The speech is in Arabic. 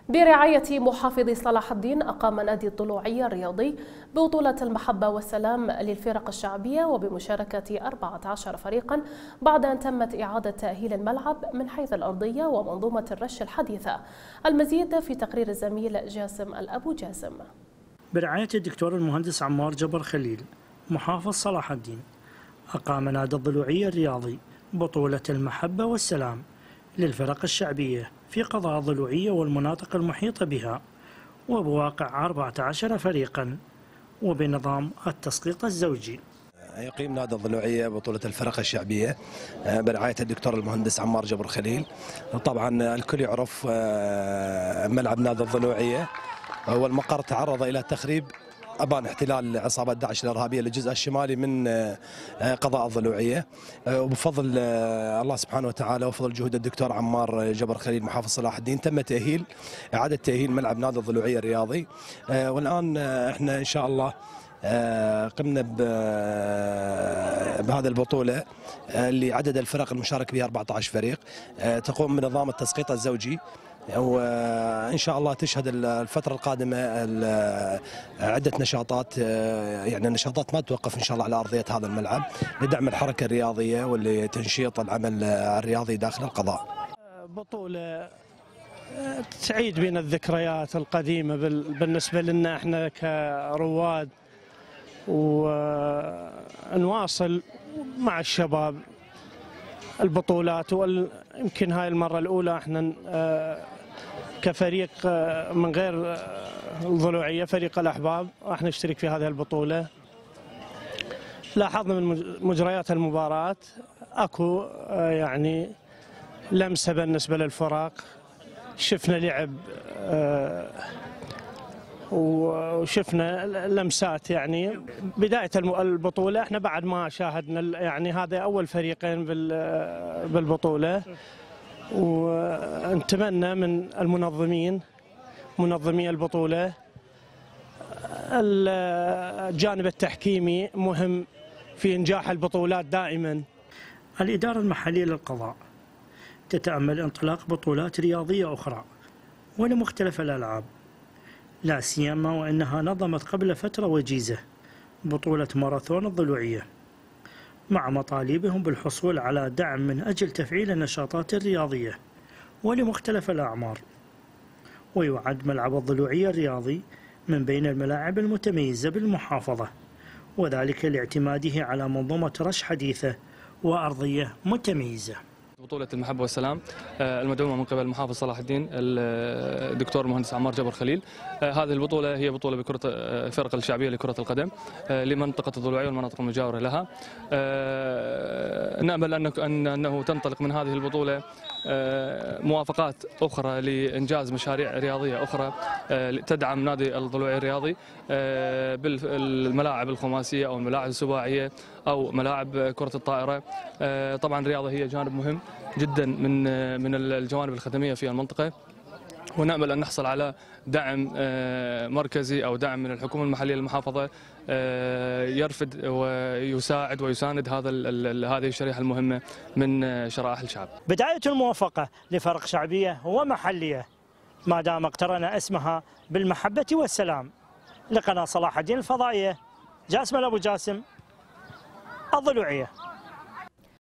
برعاية محافظ صلاح الدين أقام نادي الضلوعية الرياضي بطولة المحبة والسلام للفرق الشعبية وبمشاركة 14 فريقا بعد أن تمت إعادة تأهيل الملعب من حيث الأرضية ومنظومة الرش الحديثة. المزيد في تقرير الزميل جاسم الأبو جاسم. برعاية الدكتور المهندس عمار جبر خليل محافظ صلاح الدين أقام نادي الضلوعية الرياضي بطولة المحبة والسلام للفرق الشعبية في قضاء الضلوعية والمناطق المحيطة بها، وبواقع 14 فريقا وبنظام التسقيط الزوجي. يقيم نادي الضلوعية بطولة الفرق الشعبية برعاية الدكتور المهندس عمار جبر خليل. طبعا الكل يعرف ملعب نادي الضلوعية هو المقر تعرض إلى تخريب أبان احتلال عصابة داعش الإرهابية للجزء الشمالي من قضاء الضلوعية، وبفضل الله سبحانه وتعالى وفضل جهود الدكتور عمار جبر خليل محافظ صلاح الدين تم إعادة تأهيل ملعب نادي الضلوعية الرياضي. والآن احنا إن شاء الله قمنا بهذه البطولة اللي عدد الفرق المشارك بها 14 فريق، تقوم بنظام التسقيط الزوجي، وإن شاء الله تشهد الفترة القادمة عدة نشاطات، يعني النشاطات ما توقف إن شاء الله على أرضية هذا الملعب لدعم الحركة الرياضية ولتنشيط العمل الرياضي داخل القضاء. بطولة تعيد بنا الذكريات القديمة بالنسبة لنا احنا كرواد، ونواصل مع الشباب البطولات. ويمكن هاي المرة الأولى احنا كفريق من غير الضلوعية فريق الأحباب راح نشترك في هذه البطولة. لاحظنا من مجريات المباراة اكو يعني لمسة بالنسبة للفرق، شفنا لعب وشفنا لمسات. يعني بداية البطولة احنا بعد ما شاهدنا يعني هذا أول فريقين بالبطولة، ونتمنى من منظمي البطولة الجانب التحكيمي مهم في إنجاح البطولات دائما. الإدارة المحلية للقضاء تتأمل انطلاق بطولات رياضية أخرى ولمختلف الألعاب، لا سيما وأنها نظمت قبل فترة وجيزة بطولة ماراثون الضلوعية، مع مطالبهم بالحصول على دعم من أجل تفعيل النشاطات الرياضية ولمختلف الأعمار. ويعد ملعب الضلوعية الرياضي من بين الملاعب المتميزة بالمحافظة، وذلك لاعتماده على منظومة رش حديثة وأرضية متميزة. بطولة المحبة والسلام المدعومة من قبل محافظ صلاح الدين الدكتور المهندس عمار جبر خليل. هذه البطولة هي بطولة بكرة الفرق الشعبية لكرة القدم لمنطقة الضلوعية والمناطق المجاورة لها. نأمل أنه تنطلق من هذه البطولة موافقات أخرى لإنجاز مشاريع رياضية أخرى تدعم نادي الضلوعية الرياضي بالملاعب الخماسية أو الملاعب السباعية أو ملاعب كرة الطائرة. طبعا الرياضة هي جانب مهم جدا من الجوانب الخدمية في المنطقة، ونأمل أن نحصل على دعم مركزي أو دعم من الحكومة المحلية للمحافظة يرفد ويساعد ويساند هذه الشريحة المهمة من شرائح الشعب. بداية الموافقة لفرق شعبية ومحلية ما دام اقترن اسمها بالمحبة والسلام. لقناة صلاح الدين الفضائية، جاسم الأبو جاسم، الضلوعية.